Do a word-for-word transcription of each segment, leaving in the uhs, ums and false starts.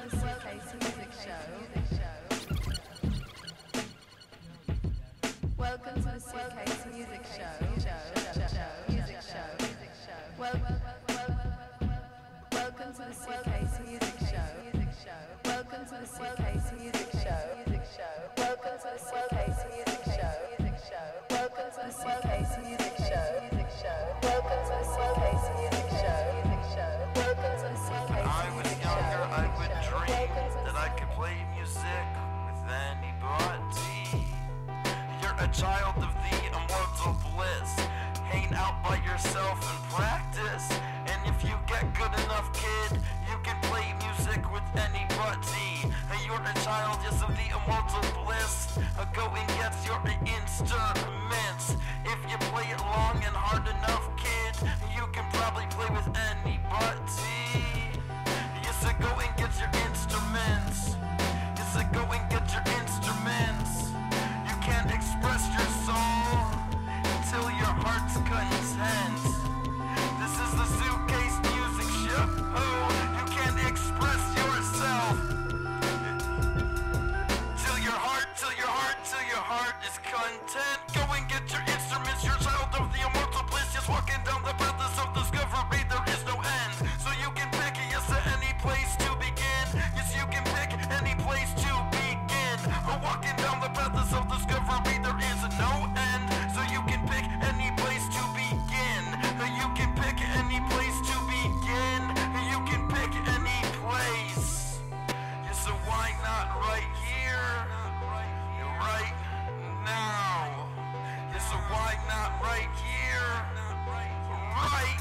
to the Suitcase Music Show. Welcome to the Suitcase Music Show. Music Show. Welcome. Welcome to the Suitcase Music Show. Welcome to the Suitcase Music Show. Welcome to the Suitcase Music Show. Welcome to the Suitcase Music Show. Welcome to the Suitcase Music Show. Welcome to the Suitcase. I was younger, I would dream that I could play music with anybody. You're a child of the immortal bliss. Hang out by yourself and practice. And if you get good enough, kid, you can play music with anybody. You're a child, yes, of the immortal bliss. Go and get your instruments. If you play it long and hard enough, kid, you can probably play with anybody. Yes, go and get your instruments. Yes, go and get your instruments. You can't express your soul until your heart's content. This is the Suitcase Music Show. You can't express yourself till your heart, till your heart, till your heart is content. Go and get your instruments. You're a child of the immortal bliss. Just walking down the path of self-discovery. There is no end, so you can pick yes any place to begin. Yes, you can pick any place to begin. Walking down the path of self-discovery. There is no end, so you can pick any place to begin. You can pick any place to begin. You can pick any place. Yeah, so why not right here? Right now. Yeah, so why not right here? Right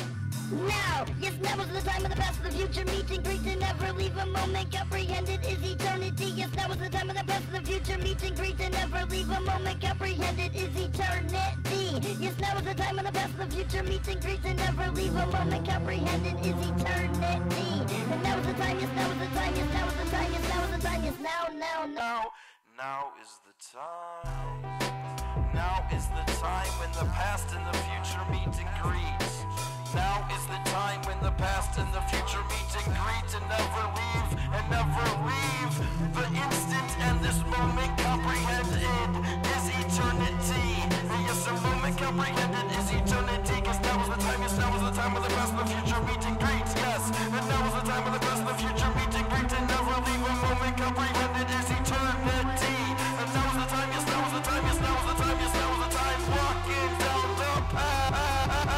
now. Yes, now is the time of the past, the future, meet and greet and never leave a moment comprehended is eternity. Yes, now is the time of the past, the future, meet and greet and never leave a moment comprehended is eternity. Yes, now is the time of the past, the future, meet and greet and never leave a moment comprehended is eternity. And now is the time, yes, now is the time, yes, now is the time, yes, now is the time, yes, now, now, now. Now is the time. Now is the time when the past and the future meet and greet. Now is the time when the past and the future meet and greet and never leave and never leave. The instant and this moment comprehended is eternity. Yes, a moment comprehended is eternity. Cause now is the time, yes, now is the time when the past and the future meet and greet. Yes, and now is the time when the past and the future meet and greet and never leave. A moment comprehended is eternity. And now is the time, yes, now is the time, yes, now is the time, yes, now is the time. Walking down the path.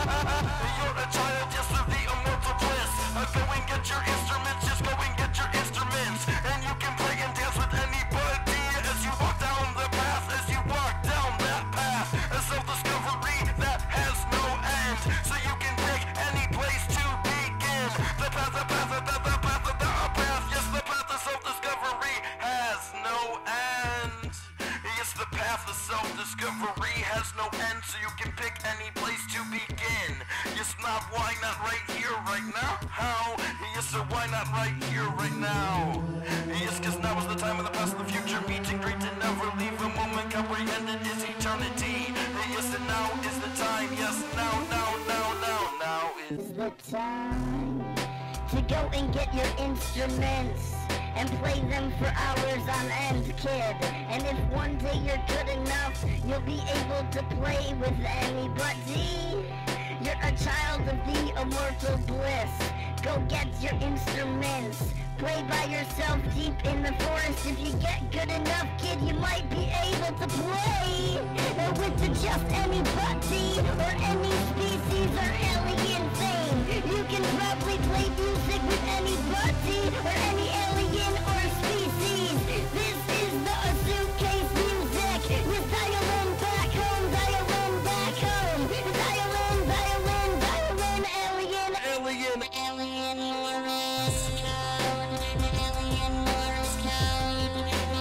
You're a child, yes, of the immortal bliss. Go and get your instruments, just go and get your instruments. And you can play and dance with anybody as you walk down the path, as you walk down that path. A self-discovery that has no end, so you can pick any place to begin. The path, the path, the path, the path, the path, yes, the path of self-discovery has no end. Yes, the path of self-discovery has no end, so you can pick any place to begin. Yes, not why not right here, right now? How? Yes, so why not right here, right now? Yes, cause now is the time of the past and the future meet and greet and never leave a moment comprehended is eternity. Yes, and now is the time. Yes, now, now, now, now, now is the time to go and get your instruments and play them for hours on end, kid. And if one day you're good enough, you'll be able to play with anybody. You're a child of the immortal bliss. Go get your instruments. Play by yourself deep in the forest. If you get good enough, kid, you might be able to play with the just anybody or any species or alien thing. You can probably play music with anybody or any alien or species. This is the Suitcase Music. With dial-in back home, dial-in back home. Dial-in, dial-in, dial-in, alien, alien, alien Morse code. Alien Morse code.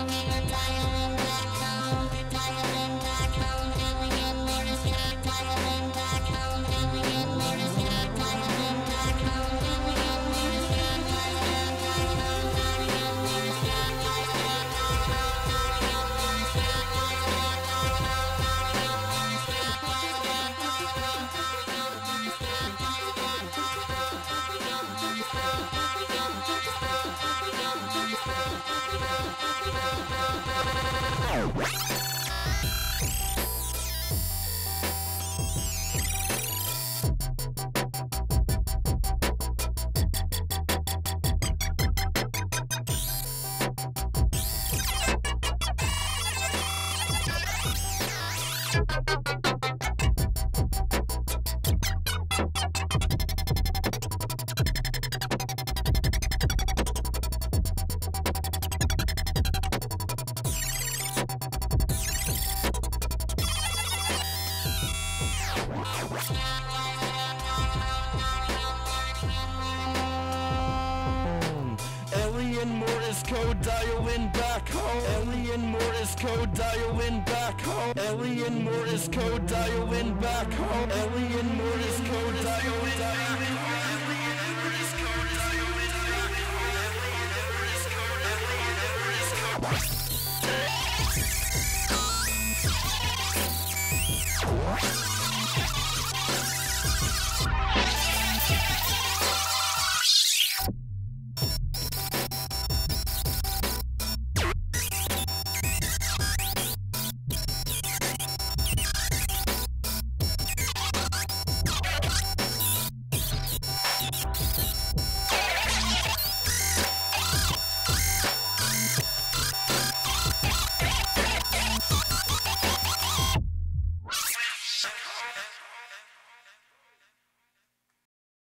Dial-in back home, dial-in back home. Alien Morse code. Dial-in back home, alien. Alien Morse code dialing back home. Alien Morse code dialing back home. Alien Morse code dialing back home. Alien Morse code dialing